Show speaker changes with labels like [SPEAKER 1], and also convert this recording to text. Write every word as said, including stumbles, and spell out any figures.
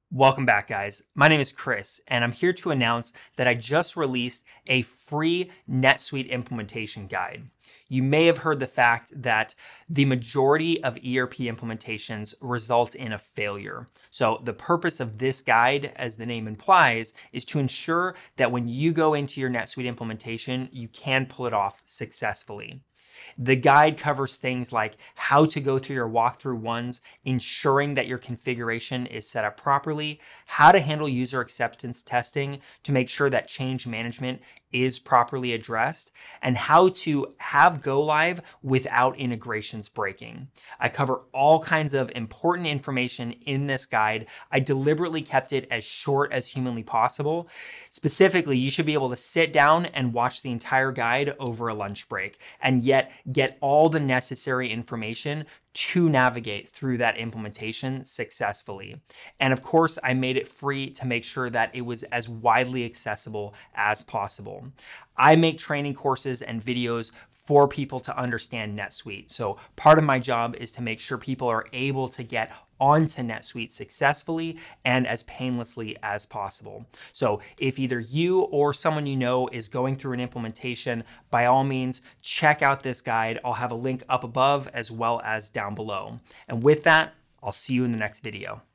[SPEAKER 1] Welcome back, guys. My name is Chris, and I'm here to announce that I just released a free NetSuite implementation guide. You may have heard the fact that the majority of E R P implementations result in a failure. So the purpose of this guide, as the name implies, is to ensure that when you go into your NetSuite implementation, you can pull it off successfully. The guide covers things like how to go through your walkthrough ones, ensuring that your configuration is set up properly, how to handle user acceptance testing to make sure that change management is properly addressed, and how to have go live without integrations breaking. I cover all kinds of important information in this guide. I deliberately kept it as short as humanly possible. Specifically, you should be able to sit down and watch the entire guide over a lunch break, and yet get all the necessary information to navigate through that implementation successfully. And of course, I made it free to make sure that it was as widely accessible as possible. I make training courses and videos for people to understand NetSuite. So part of my job is to make sure people are able to get onto NetSuite successfully and as painlessly as possible. So if either you or someone you know is going through an implementation, by all means, check out this guide. I'll have a link up above as well as down below. And with that, I'll see you in the next video.